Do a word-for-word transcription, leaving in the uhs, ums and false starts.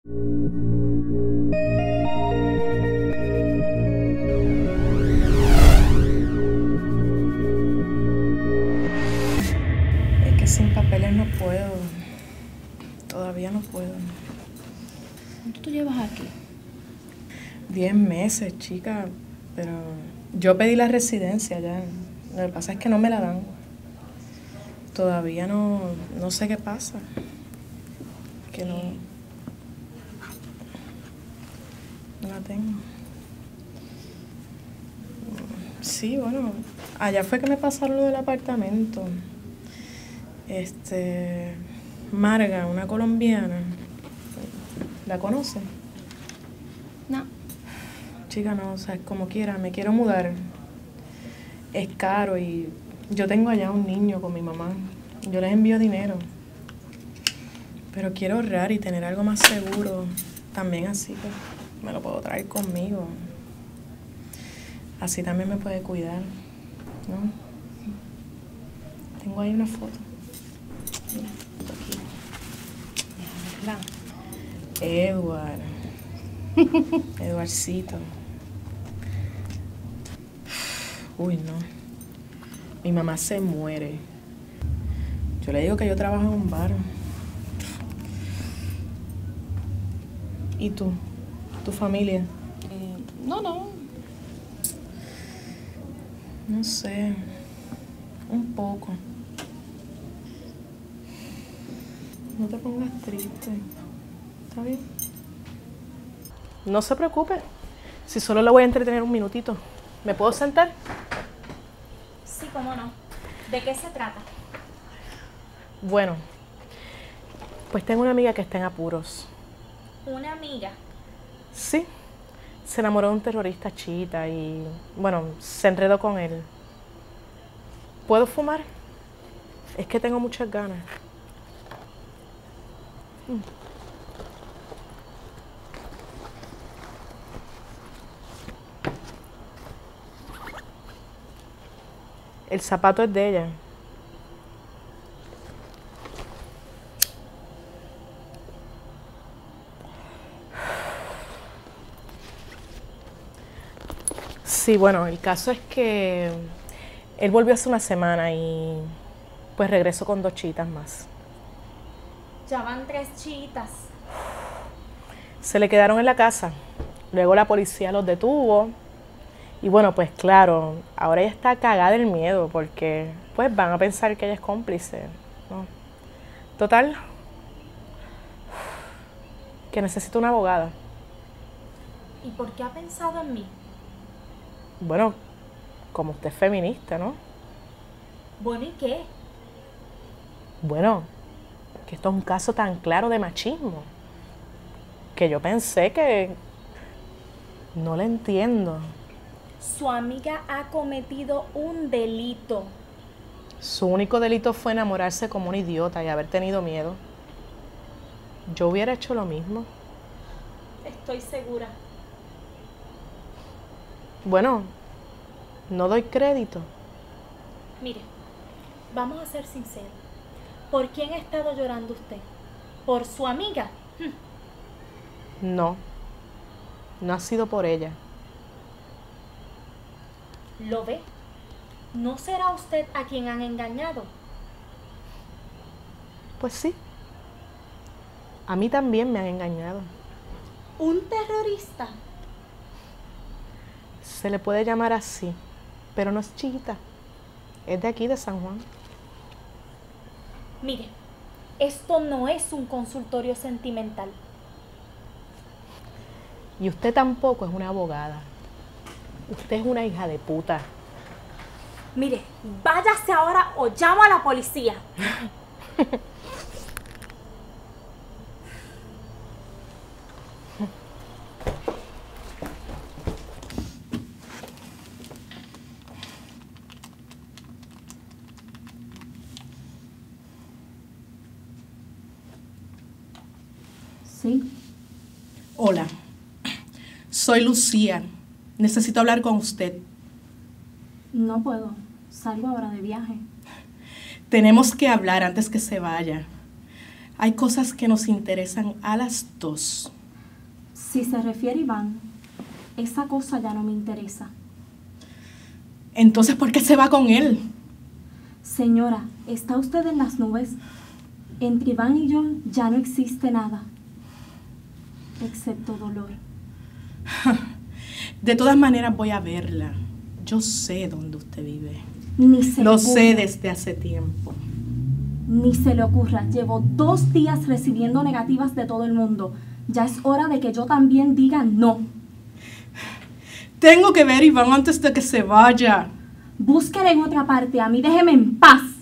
Es que sin papeles no puedo. Todavía no puedo. ¿Cuánto tú llevas aquí? Diez meses, chica. Pero yo pedí la residencia ya. Lo que pasa es que no me la dan. Todavía no, no sé qué pasa. Que no, no la tengo. Sí, bueno, allá fue que me pasaron lo del apartamento. Este, Marga, una colombiana. ¿La conocen? No. Chica, no, o sea, como quiera, me quiero mudar. Es caro y yo tengo allá un niño con mi mamá. Yo les envío dinero. Pero quiero ahorrar y tener algo más seguro. También así que me lo puedo traer conmigo. Así también me puede cuidar, ¿no? Tengo ahí una foto. Mira, aquí. Edward. Edwardcito. Uy, no. Mi mamá se muere. Yo le digo que yo trabajo en un bar. ¿Y tú? ¿Tu familia? Eh, no, no. No sé. Un poco. No te pongas triste. ¿Está bien? No se preocupe. Si solo le voy a entretener un minutito. ¿Me puedo sentar? Sí, cómo no. ¿De qué se trata? Bueno, pues tengo una amiga que está en apuros. Una amiga. Sí, se enamoró de un terrorista chiita y, bueno, se enredó con él. ¿Puedo fumar? Es que tengo muchas ganas. Mm. El zapato es de ella. Sí, bueno, el caso es que él volvió hace una semana y pues regresó con dos chitas más. Ya van tres chitas. Se le quedaron en la casa. Luego la policía los detuvo. Y bueno, pues claro, ahora ella está cagada del miedo porque pues van a pensar que ella es cómplice, ¿no? Total, que necesito una abogada. ¿Y por qué ha pensado en mí? Bueno, como usted es feminista, ¿no? Bueno, ¿y qué? Bueno, que esto es un caso tan claro de machismo que yo pensé que no le entiendo. Su amiga ha cometido un delito. Su único delito fue enamorarse como un idiota y haber tenido miedo. Yo hubiera hecho lo mismo. Estoy segura. Bueno, no doy crédito. Mire, vamos a ser sinceros. ¿Por quién ha estado llorando usted? ¿Por su amiga? No, no ha sido por ella. ¿Lo ve? ¿No será usted a quien han engañado? Pues sí, a mí también me han engañado. ¿Un terrorista? Se le puede llamar así, pero no es chiquita. Es de aquí, de San Juan. Mire, esto no es un consultorio sentimental. Y usted tampoco es una abogada. Usted es una hija de puta. Mire, váyase ahora o llamo a la policía. Sí. Hola, soy Lucía. Necesito hablar con usted. No puedo. Salgo ahora de viaje. Tenemos que hablar antes que se vaya. Hay cosas que nos interesan a las dos. Si se refiere a Iván, esa cosa ya no me interesa. Entonces, ¿por qué se va con él? Señora, ¿está usted en las nubes? Entre Iván y yo ya no existe nada, excepto dolor. De todas maneras voy a verla. Yo sé dónde usted vive. Ni se Lo le sé ocurra. desde hace tiempo. Ni se le ocurra. Llevo dos días recibiendo negativas de todo el mundo. Ya es hora de que yo también diga no. Tengo que ver a Iván antes de que se vaya. Búsquela en otra parte. A mí déjeme en paz.